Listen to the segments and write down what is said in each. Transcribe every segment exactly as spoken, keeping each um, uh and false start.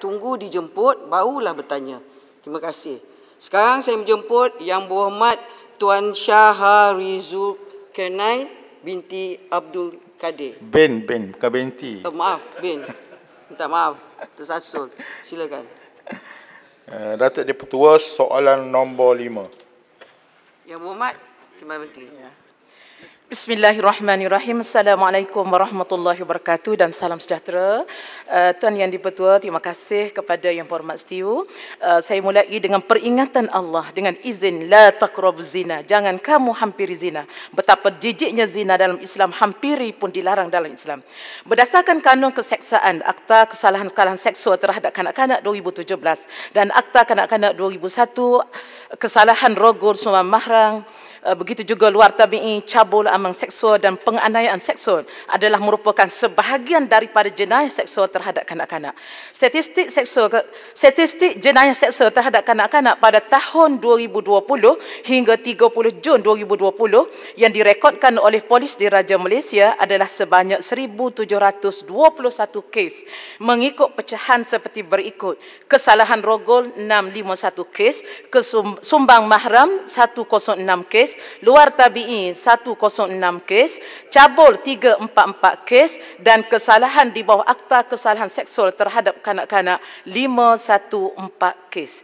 tunggu dijemput, barulah bertanya. Terima kasih. Sekarang saya menjemput Yang Berhormat Tuan Syaha Rizul Kenai binti Abdul Kadir. Ben, Ben, bukan binti. Oh, maaf, Ben. Minta maaf, tersasul. Silakan. Uh, Datuk Di-Pertua, soalan nombor lima. Yang Berhormat Kemari Menteri. Ya. Bismillahirrahmanirrahim. Assalamualaikum warahmatullahi wabarakatuh dan salam sejahtera. Uh, Tuan Yang Di-Pertua, terima kasih kepada Yang Berhormat Setiu. Uh, saya mulai dengan peringatan Allah dengan izin la taqrabuz zina. Jangan kamu hampiri zina. Betapa jijiknya zina dalam Islam, hampiri pun dilarang dalam Islam. Berdasarkan kanun keseksaan Akta Kesalahan-kesalahan Seksual terhadap Kanak-kanak dua ribu tujuh belas dan Akta Kanak-kanak dua ribu satu, kesalahan rogol sumbang mahram, begitu juga luar tabi'i, cabul amang seksual dan penganiayaan seksual adalah merupakan sebahagian daripada jenayah seksual terhadap kanak-kanak. Statistik seksual statistik jenayah seksual terhadap kanak-kanak pada tahun dua ribu dua puluh hingga tiga puluh Jun dua ribu dua puluh yang direkodkan oleh Polis Diraja Malaysia adalah sebanyak seribu tujuh ratus dua puluh satu kes mengikut pecahan seperti berikut: kesalahan rogol enam ratus lima puluh satu kes, kesumbang mahram seratus enam kes, luar tabi'i seratus enam kes, cabul tiga ratus empat puluh empat kes dan kesalahan di bawah Akta Kesalahan Seksual terhadap kanak-kanak lima ratus empat belas kes.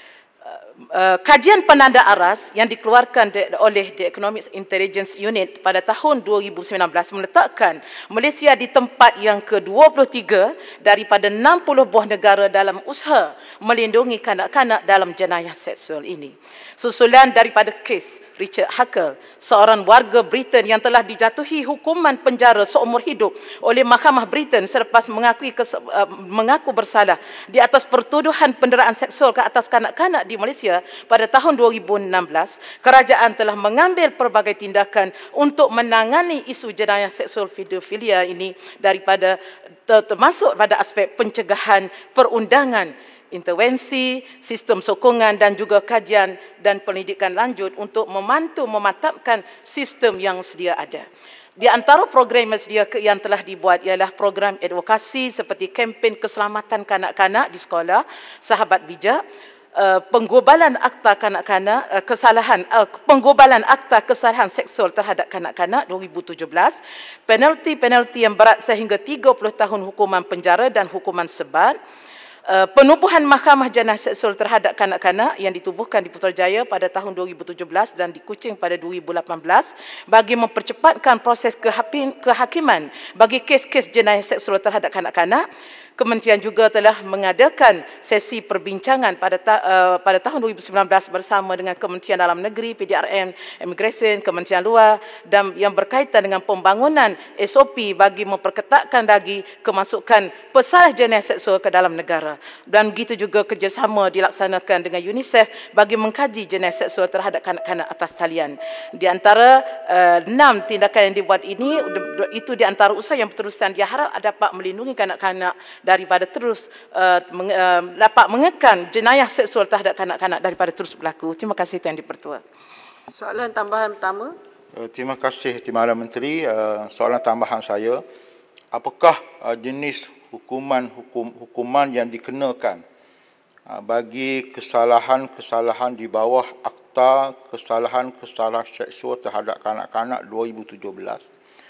Uh, kajian penanda aras yang dikeluarkan de, oleh The Economic Intelligence Unit pada tahun dua ribu sembilan belas meletakkan Malaysia di tempat yang ke dua puluh tiga daripada enam puluh buah negara dalam usaha melindungi kanak-kanak dalam jenayah seksual ini. Susulan daripada kes Richard Hackle, seorang warga Britain yang telah dijatuhi hukuman penjara seumur hidup oleh Mahkamah Britain selepas mengakui kes, uh, mengaku bersalah di atas pertuduhan penderaan seksual ke atas kanak-kanak di Malaysia pada tahun dua ribu enam belas, kerajaan telah mengambil pelbagai tindakan untuk menangani isu jenayah seksual pedofilia ini daripada termasuk pada aspek pencegahan, perundangan, intervensi, sistem sokongan dan juga kajian dan pendidikan lanjut untuk membantu memantapkan sistem yang sedia ada. Di antara program yang sedia yang telah dibuat ialah program advokasi seperti kempen keselamatan kanak-kanak di sekolah, Sahabat Bijak, Uh, penggobalan akta kanak-kanak uh, kesalahan uh, penggobalan akta kesalahan seksual terhadap kanak-kanak dua ribu tujuh belas, penalti-penalti yang berat sehingga tiga puluh tahun hukuman penjara dan hukuman sebat, uh, penubuhan Mahkamah Jenayah Seksual terhadap kanak-kanak yang ditubuhkan di Putrajaya pada tahun dua ribu tujuh belas dan di Kuching pada dua ribu lapan belas bagi mempercepatkan proses kehakiman bagi kes-kes jenayah seksual terhadap kanak-kanak. Kementerian juga telah mengadakan sesi perbincangan pada ta, uh, pada tahun dua ribu sembilan belas bersama dengan Kementerian Dalam Negeri, P D R M, Immigration, Kementerian Luar dan yang berkaitan dengan pembangunan S O P bagi memperketatkan lagi kemasukan pesalah jenayah seksual ke dalam negara. Dan begitu juga kerjasama dilaksanakan dengan UNICEF bagi mengkaji jenayah seksual terhadap kanak-kanak atas talian. Di antara uh, enam tindakan yang dibuat ini, itu di antara usaha yang berterusan diharap dapat melindungi kanak-kanak daripada terus uh, meng, uh, dapat mengekang jenayah seksual terhadap kanak-kanak daripada terus berlaku. Terima kasih Tuan Di-Pertua. Soalan tambahan pertama. Uh, terima kasih Timbalan Menteri. Uh, soalan tambahan saya, apakah uh, jenis hukuman hukum hukuman yang dikenakan uh, bagi kesalahan-kesalahan di bawah Akta Kesalahan-kesalahan Seksual terhadap kanak-kanak dua ribu tujuh belas?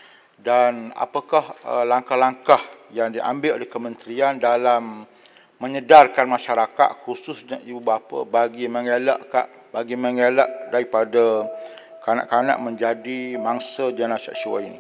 Dan apakah uh, langkah-langkah yang diambil oleh kementerian dalam menyedarkan masyarakat khususnya ibu bapa bagi mengelak bagi mengelak daripada kanak-kanak menjadi mangsa jenayah seksual ini?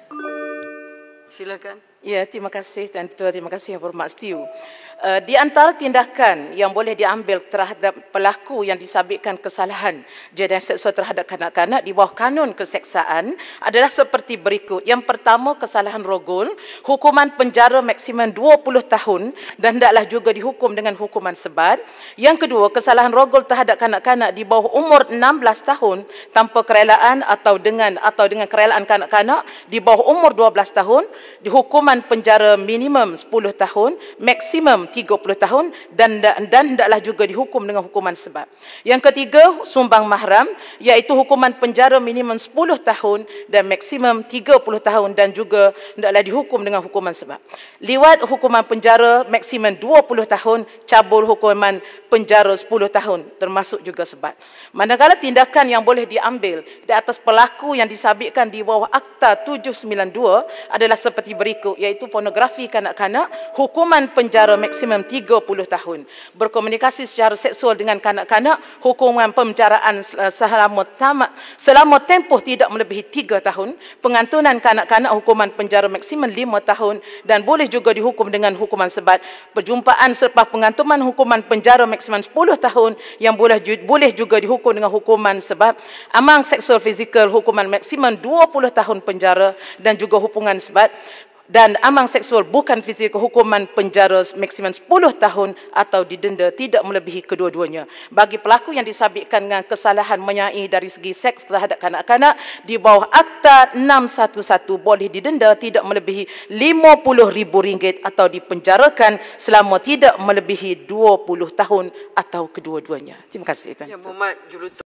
Silakan. Ya, terima kasih Tuan Ketua, terima kasih Yang Berhormat Setiu. Uh, di antara tindakan yang boleh diambil terhadap pelaku yang disabitkan kesalahan jenayah seksual terhadap kanak-kanak di bawah kanun keseksaan adalah seperti berikut. Yang pertama, kesalahan rogol, hukuman penjara maksimum dua puluh tahun dan hendaklah juga dihukum dengan hukuman sebat. Yang kedua, kesalahan rogol terhadap kanak-kanak di bawah umur enam belas tahun tanpa kerelaan atau dengan atau dengan kerelaan kanak-kanak di bawah umur dua belas tahun, dihukum hukuman penjara minimum sepuluh tahun, maksimum tiga puluh tahun dan dan hendaklah juga dihukum dengan hukuman sebab. Yang ketiga, sumbang mahram, iaitu hukuman penjara minimum sepuluh tahun dan maksimum tiga puluh tahun dan juga hendaklah dihukum dengan hukuman sebab. Liwat, hukuman penjara maksimum dua puluh tahun, cabul hukuman penjara sepuluh tahun termasuk juga sebab. Manakala tindakan yang boleh diambil di atas pelaku yang disabitkan di bawah Akta tujuh sembilan dua adalah seperti berikut, iaitu pornografi kanak-kanak, hukuman penjara maksimum tiga puluh tahun. Berkomunikasi secara seksual dengan kanak-kanak, hukuman penjaraan selama tamat selama tempoh tidak melebihi tiga tahun. Pengantunan kanak-kanak, hukuman penjara maksimum lima tahun dan boleh juga dihukum dengan hukuman sebat. Perjumpaan selepas pengantuman, hukuman penjara maksimum sepuluh tahun yang boleh boleh juga dihukum dengan hukuman sebat. Amang seksual fizikal, hukuman maksimum dua puluh tahun penjara dan juga hukuman sebat. Dan amang seksual bukan fizik, hukuman penjara maksimum sepuluh tahun atau didenda tidak melebihi kedua-duanya. Bagi pelaku yang disabitkan dengan kesalahan menyai dari segi seks terhadap kanak-kanak di bawah Akta enam satu satu boleh didenda tidak melebihi lima puluh ribu ringgit atau dipenjarakan selama tidak melebihi dua puluh tahun atau kedua-duanya. Terima kasih. Yang Berhormat Jurutuan